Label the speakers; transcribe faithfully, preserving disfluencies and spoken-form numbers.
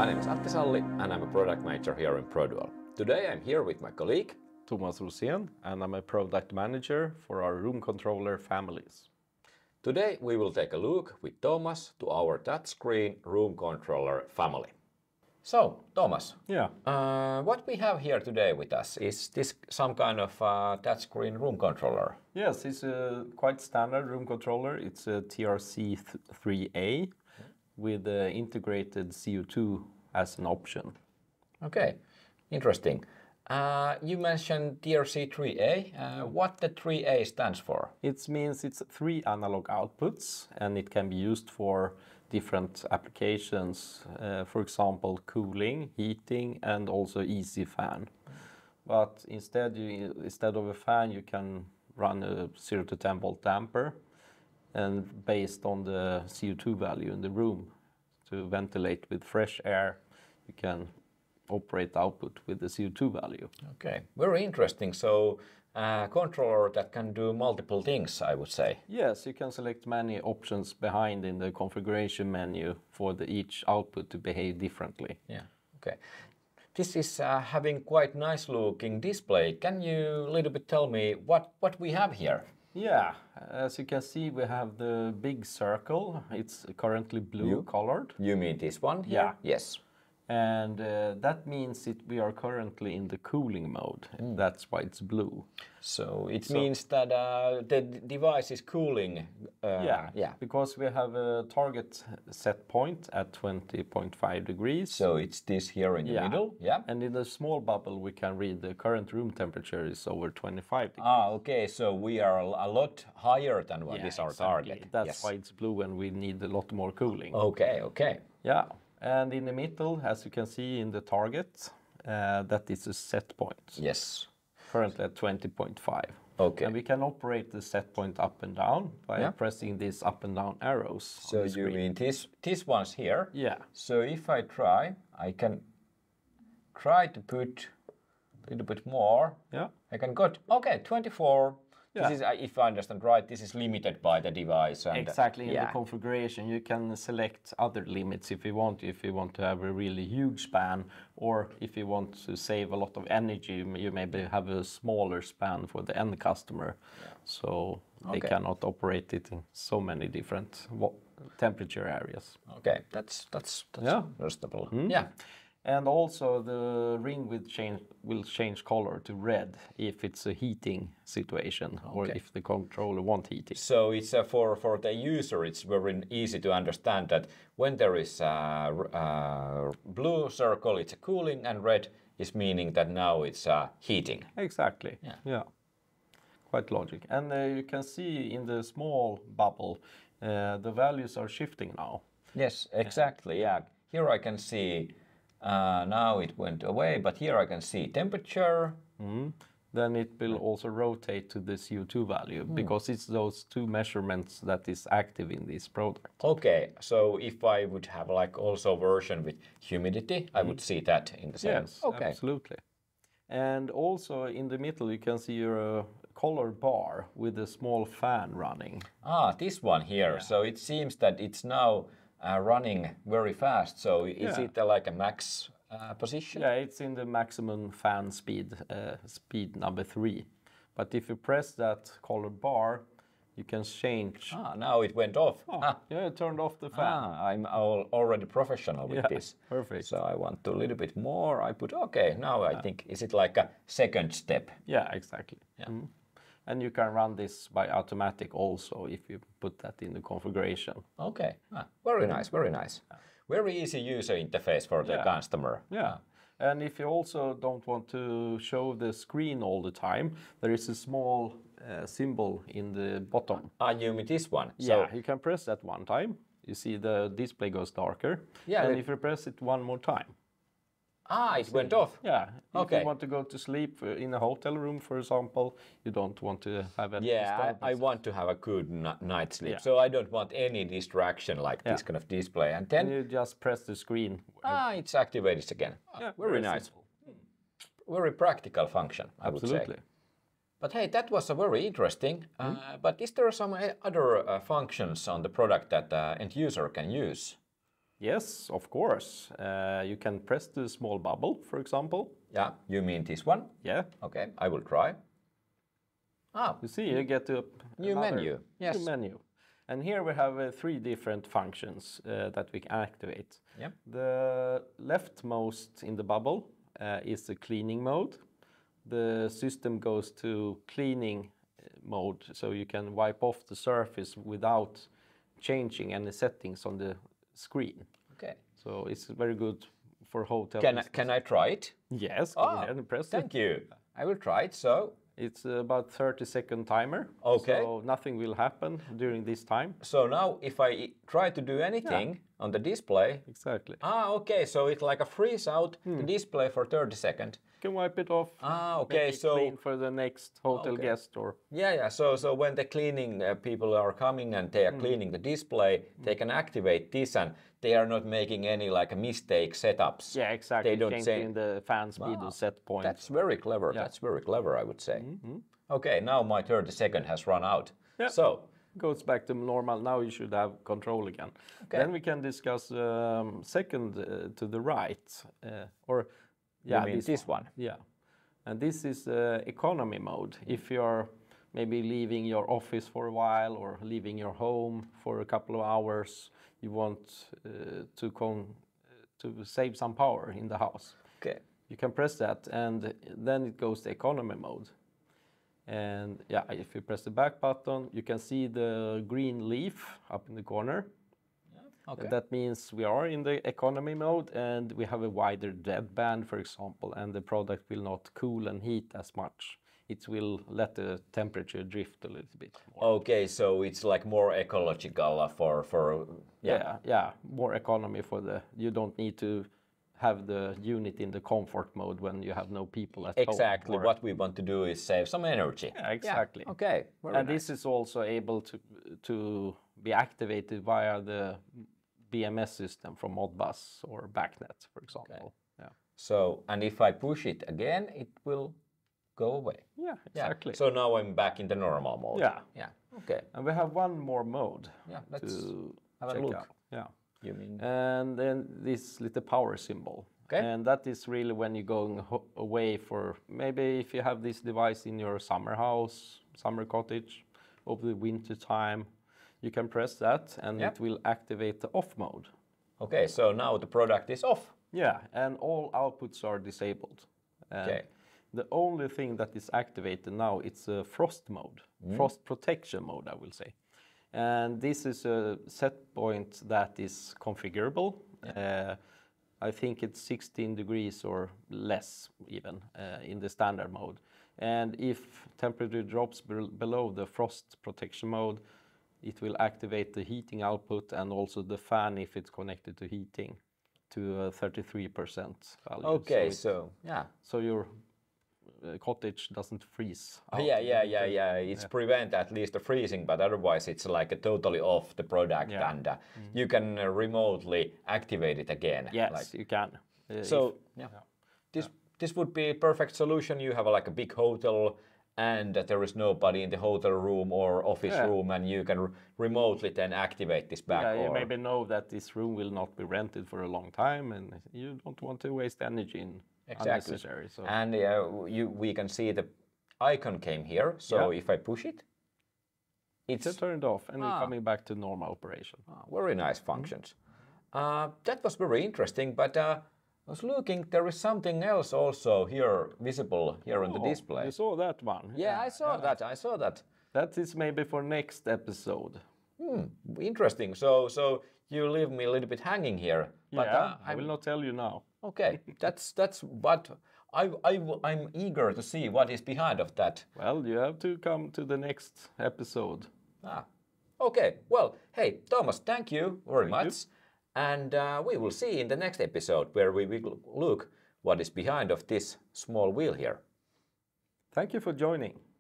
Speaker 1: My name is Antti and I'm a product manager here in Produal. Today I'm here with my colleague
Speaker 2: Tomas, and I'm a product manager for our room controller families.
Speaker 1: Today we will take a look with Tomas to our touchscreen room controller family. So, Tomas,
Speaker 2: yeah.
Speaker 1: uh, what we have here today with us, is this some kind of uh, touchscreen room controller?
Speaker 2: Yes, it's a quite standard room controller. It's a T R C three A with uh, integrated C O two as an option.
Speaker 1: Okay, interesting. Uh, you mentioned T R C three A. Uh, what the three A stands for?
Speaker 2: It means it's three analog outputs and it can be used for different applications. Uh, for example, cooling, heating, and also easy fan. But instead, you, instead of a fan, you can run a zero to ten volt damper, and based on the C O two value in the room to ventilate with fresh air, you can operate output with the C O two value.
Speaker 1: Okay, very interesting. So a controller that can do multiple things, I would say.
Speaker 2: Yes, you can select many options behind in the configuration menu for the each output to behave differently.
Speaker 1: Yeah, okay. This is uh, having quite nice looking display. Can you a little bit tell me what, what we have here?
Speaker 2: Yeah, as you can see, we have the big circle. It's currently blue
Speaker 1: You?
Speaker 2: colored.
Speaker 1: You mean this one here?
Speaker 2: Yeah.
Speaker 1: Yes.
Speaker 2: And uh, that means that we are currently in the cooling mode. Mm. That's why it's blue.
Speaker 1: So it
Speaker 2: so,
Speaker 1: means that uh, the device is cooling. Uh,
Speaker 2: yeah,
Speaker 1: yeah,
Speaker 2: because we have a target set point at twenty point five degrees.
Speaker 1: So it's this here in the
Speaker 2: yeah.
Speaker 1: middle. Yeah.
Speaker 2: And in the small bubble, we can read the current room temperature is over twenty-five degrees.
Speaker 1: Ah, okay. So we are a lot higher than what
Speaker 2: yeah,
Speaker 1: is our
Speaker 2: exactly.
Speaker 1: target.
Speaker 2: That's
Speaker 1: yes.
Speaker 2: why it's blue and we need a lot more cooling.
Speaker 1: Okay, okay.
Speaker 2: Yeah. And in the middle, as you can see in the target, uh, that is a set point.
Speaker 1: Yes.
Speaker 2: Currently at twenty point five.
Speaker 1: Okay.
Speaker 2: And we can operate the set point up and down by
Speaker 1: yeah.
Speaker 2: pressing these up and down arrows.
Speaker 1: So you mean this, this one's here?
Speaker 2: Yeah.
Speaker 1: So if I try, I can try to put a little bit more.
Speaker 2: Yeah.
Speaker 1: I can go, to, okay, twenty-four.
Speaker 2: Yeah.
Speaker 1: This is, if I understand right, this is limited by the device. And
Speaker 2: exactly, in
Speaker 1: yeah.
Speaker 2: the configuration you can select other limits if you want. If you want to have a really huge span, or if you want to save a lot of energy, you maybe have a smaller span for the end customer. Yeah. So they
Speaker 1: okay.
Speaker 2: cannot operate it in so many different temperature areas.
Speaker 1: Okay, that's that's that's
Speaker 2: yeah.
Speaker 1: understandable.
Speaker 2: Mm.
Speaker 1: Yeah.
Speaker 2: And also the ring will change, will change color to red if it's a heating situation, okay. or if the controller wants heating.
Speaker 1: So it's uh, for, for the user, it's very easy to understand that when there is a, a blue circle, it's a cooling, and red is meaning that now it's uh, heating.
Speaker 2: Exactly,
Speaker 1: yeah.
Speaker 2: yeah. Quite logic. And uh, you can see in the small bubble, uh, the values are shifting now.
Speaker 1: Yes, exactly, yeah. Here I can see Uh, now it went away, but here I can see temperature.
Speaker 2: Mm. Then it will also rotate to the C O two value, mm. because it's those two measurements that is active in this product.
Speaker 1: Okay, so if I would have like also version with humidity, mm. I would see that in the same.
Speaker 2: Yes,
Speaker 1: okay.
Speaker 2: absolutely. And also in the middle you can see your uh, color bar with a small fan running.
Speaker 1: Ah, this one here. Yeah. So it seems that it's now Uh, running very fast. So is
Speaker 2: yeah.
Speaker 1: it uh, like a max uh, position?
Speaker 2: Yeah, it's in the maximum fan speed, uh, speed number three. But if you press that colored bar, you can change.
Speaker 1: Ah, now it went off.
Speaker 2: Oh,
Speaker 1: ah.
Speaker 2: Yeah, it turned off the fan.
Speaker 1: Ah, I'm all, already professional with
Speaker 2: yeah,
Speaker 1: this.
Speaker 2: Perfect.
Speaker 1: So I want to a little bit more. I put, okay, now yeah. I think, is it like a second step?
Speaker 2: Yeah, exactly.
Speaker 1: Yeah.
Speaker 2: Mm. And you can run this by automatic also if you put that in the configuration.
Speaker 1: Okay, ah, very nice, very nice. Yeah. Very easy user interface for the yeah. customer.
Speaker 2: Yeah, ah. And if you also don't want to show the screen all the time, there is a small uh, symbol in the bottom.
Speaker 1: Ah, you mean this one?
Speaker 2: Yeah, so you can press that one time. You see the display goes darker. Yeah. And it... if you press it one more time.
Speaker 1: Ah, it went off?
Speaker 2: Yeah.
Speaker 1: Okay.
Speaker 2: If you want to go to sleep in a hotel room, for example, you don't want to have any
Speaker 1: Yeah, I, I want to have a good night sleep, yeah. so I don't want any distraction like yeah. this kind of display. And then
Speaker 2: and you just press the screen.
Speaker 1: Ah, it's activated again.
Speaker 2: Yeah,
Speaker 1: very, very nice. Simple. Very practical function, I
Speaker 2: Absolutely.
Speaker 1: would say. But hey, that was a very interesting. Mm. Uh, but is there some other uh, functions on the product that uh, end user can use?
Speaker 2: Yes, of course. Uh, you can press the small bubble, for example.
Speaker 1: Yeah, you mean this one?
Speaker 2: Yeah.
Speaker 1: Okay, I will try. Ah,
Speaker 2: You see, you get a
Speaker 1: new menu. Yes.
Speaker 2: New menu. And here we have uh, three different functions uh, that we can activate.
Speaker 1: Yeah.
Speaker 2: The leftmost in the bubble uh, is the cleaning mode. The system goes to cleaning mode, so you can wipe off the surface without changing any settings on the screen.
Speaker 1: Okay.
Speaker 2: So it's very good for hotel.
Speaker 1: Can I, can I try it?
Speaker 2: Yes, go
Speaker 1: Oh,
Speaker 2: ahead and press
Speaker 1: thank
Speaker 2: it.
Speaker 1: you. I will try it. So
Speaker 2: It's about thirty second timer.
Speaker 1: Okay.
Speaker 2: So nothing will happen during this time.
Speaker 1: so now if I try to do anything on the display,
Speaker 2: Exactly.
Speaker 1: ah, okay, so it like a freeze out the display for thirty seconds.
Speaker 2: You can wipe it off.
Speaker 1: Ah, okay,
Speaker 2: make it
Speaker 1: so
Speaker 2: clean for the next hotel
Speaker 1: Okay.
Speaker 2: guest or
Speaker 1: yeah, yeah. So so when the cleaning uh, people are coming and they are cleaning the display, they can activate this and they are not making any like mistake setups.
Speaker 2: yeah, exactly.
Speaker 1: They don't
Speaker 2: Changing
Speaker 1: say
Speaker 2: the fan speed
Speaker 1: Wow,
Speaker 2: or set point.
Speaker 1: that's very clever. That's very clever, I would say. Okay, now my thirty second has run out.
Speaker 2: Yeah.
Speaker 1: So
Speaker 2: Goes back to normal. Now you should have control again.
Speaker 1: Okay.
Speaker 2: Then we can discuss um, second uh, to the right, uh, or yeah,
Speaker 1: you mean this, one?
Speaker 2: Yeah, and this is uh, economy mode. If you're maybe leaving your office for a while or leaving your home for a couple of hours, you want uh, to con to save some power in the house.
Speaker 1: Okay.
Speaker 2: You can press that, and then it goes to economy mode. And yeah, if you press the back button, you can see the green leaf up in the corner.
Speaker 1: Okay.
Speaker 2: That means we are in the economy mode and we have a wider deadband, for example, and the product will not cool and heat as much. It will let the temperature drift a little bit more.
Speaker 1: Okay, so it's like more ecological uh, for for yeah.
Speaker 2: Yeah, yeah, more economy for the, you don't need to have the unit in the comfort mode when you have no people at home.
Speaker 1: Exactly.
Speaker 2: or-
Speaker 1: What we want to do is save some energy.
Speaker 2: Yeah, exactly.
Speaker 1: Okay. Very
Speaker 2: And
Speaker 1: nice.
Speaker 2: this is also able to to be activated via the B M S system from Modbus or BACnet, for example. Yeah.
Speaker 1: So, and if I push it again, it will go away.
Speaker 2: Yeah,
Speaker 1: Yeah.
Speaker 2: exactly.
Speaker 1: So now I'm back in the normal mode.
Speaker 2: Yeah.
Speaker 1: Yeah. Okay.
Speaker 2: And we have one more mode
Speaker 1: Yeah. Let's
Speaker 2: to
Speaker 1: have a
Speaker 2: check
Speaker 1: look.
Speaker 2: out. Yeah.
Speaker 1: You mean?
Speaker 2: And then this little power symbol.
Speaker 1: Okay.
Speaker 2: And that is really when you're going ho- away for, maybe if you have this device in your summer house, summer cottage, over the winter time, you can press that and
Speaker 1: Yep.
Speaker 2: it will activate the off mode.
Speaker 1: Okay. So now the product is off.
Speaker 2: Yeah, and all outputs are disabled. And
Speaker 1: Okay.
Speaker 2: the only thing that is activated now, it's a frost mode, frost protection mode, I will say. And this is a set point that is configurable. Uh, I think it's sixteen degrees or less even uh, in the standard mode. And if temperature drops bel- below the frost protection mode, it will activate the heating output and also the fan if it's connected to heating to a thirty-three percent value.
Speaker 1: Okay.
Speaker 2: So,
Speaker 1: So yeah.
Speaker 2: it- so your uh, cottage doesn't freeze.
Speaker 1: Oh,
Speaker 2: out
Speaker 1: yeah,
Speaker 2: in the
Speaker 1: yeah,
Speaker 2: winter.
Speaker 1: yeah, yeah. It's prevent at least the freezing, but otherwise it's like a totally off the product,
Speaker 2: Yeah.
Speaker 1: and uh, you can uh, remotely activate it again.
Speaker 2: Yes,
Speaker 1: Like,
Speaker 2: you can. Uh,
Speaker 1: so
Speaker 2: if-
Speaker 1: yeah, this this would be a perfect solution. You have a, like a big hotel, and uh, there is nobody in the hotel room or office
Speaker 2: Yeah.
Speaker 1: room, and you can r- remotely then activate this back.
Speaker 2: yeah, you
Speaker 1: or,
Speaker 2: maybe know that this room will not be rented for a long time, and you don't want to waste energy in
Speaker 1: Exactly.
Speaker 2: unnecessary. So
Speaker 1: And uh, you, we can see the icon came here. So
Speaker 2: Yeah.
Speaker 1: if I push it, it's
Speaker 2: it's turned off, and
Speaker 1: Ah.
Speaker 2: we're coming back to normal operation.
Speaker 1: Ah, very nice functions. Uh, that was very interesting, but uh, I was looking, there is something else also here visible here on the
Speaker 2: Oh,
Speaker 1: display.
Speaker 2: You saw that one?
Speaker 1: Yeah, I saw that. I saw that.
Speaker 2: That is maybe for next episode.
Speaker 1: Hmm, interesting. So, so you leave me a little bit hanging here. But
Speaker 2: yeah,
Speaker 1: uh,
Speaker 2: I will not tell you now.
Speaker 1: okay, that's that's what I I I'm eager to see what is behind of that.
Speaker 2: Well, you have to come to the next episode.
Speaker 1: Ah, okay. Well, hey, Thomas, thank you very
Speaker 2: Thank
Speaker 1: much. And uh, we will see in the next episode where we will look what is behind of this small wheel here.
Speaker 2: Thank you for joining.